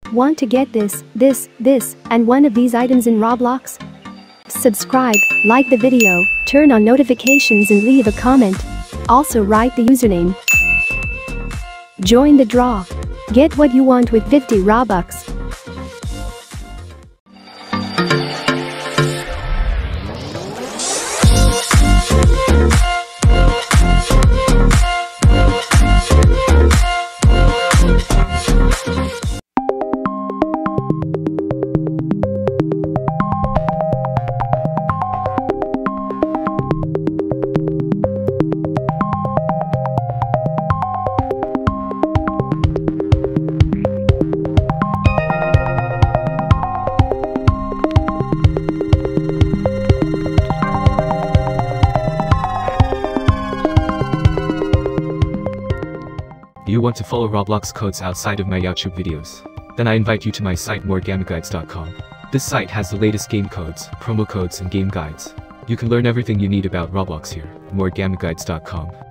Want to get this, and one of these items in Roblox? Subscribe, like the video, turn on notifications and leave a comment. Also write the username. Join the draw. Get what you want with 50 Robux. Do you want to follow Roblox codes outside of my YouTube videos? Then I invite you to my site moregammaguides.com. This site has the latest game codes, promo codes and game guides. You can learn everything you need about Roblox here, moregammaguides.com.